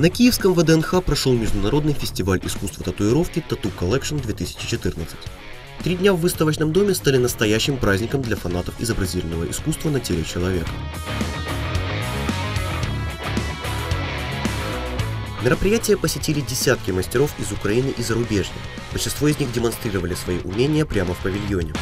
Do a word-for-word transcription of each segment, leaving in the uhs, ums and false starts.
На киевском вэ дэ эн ха прошел международный фестиваль искусства татуировки Tattoo Collection две тысячи четырнадцать. Три дня в выставочном доме стали настоящим праздником для фанатов изобразительного искусства на теле человека. Мероприятие посетили десятки мастеров из Украины и зарубежья. Большинство из них демонстрировали свои умения прямо в павильоне.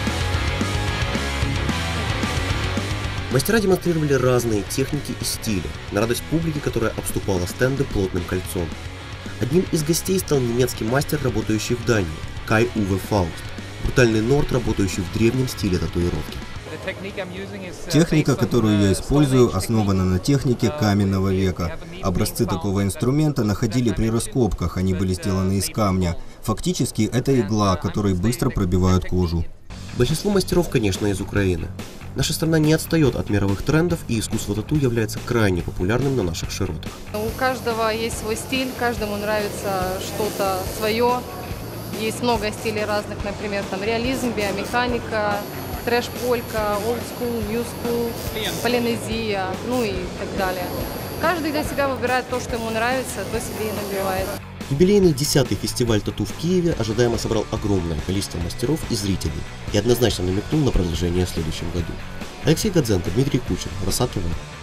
Мастера демонстрировали разные техники и стили, на радость публики, которая обступала стенды плотным кольцом. Одним из гостей стал немецкий мастер, работающий в Дании, Кай Уве Фауст, брутальный норд, работающий в древнем стиле татуировки. Техника, которую я использую, основана на технике каменного века. Образцы такого инструмента находили при раскопках, они были сделаны из камня. Фактически, это игла, которой быстро пробивают кожу. Большинство мастеров, конечно, из Украины. Наша страна не отстает от мировых трендов, и искусство тату является крайне популярным на наших широтах. У каждого есть свой стиль, каждому нравится что-то свое. Есть много стилей разных, например, там реализм, биомеханика, трэш-полька, олдскул, нью-скул, полинезия, ну и так далее. Каждый для себя выбирает то, что ему нравится, то себе и надевает. Юбилейный десятый фестиваль тату в Киеве ожидаемо собрал огромное количество мастеров и зрителей и однозначно намекнул на продолжение в следующем году. Алексей Гадзенко, Дмитрий Кучин, Роса тэ вэ.